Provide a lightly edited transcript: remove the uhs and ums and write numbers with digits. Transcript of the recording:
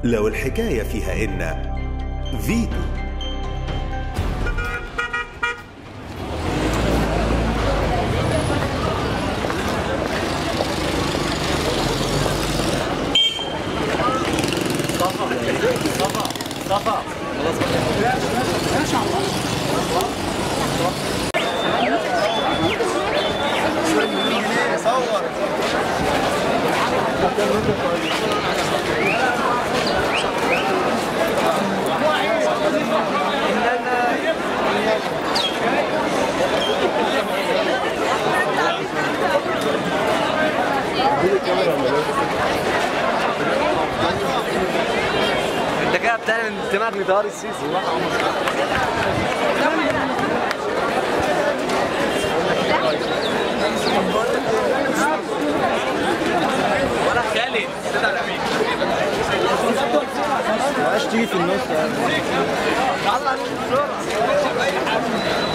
لو الحكاية فيها إن فيتو. صفا خلاص ماشي على الله. صور انت كده بتعمل انتماء لدار السيسي. ولا خالد تدعي الامين ما تيجي في النص يعني. يلا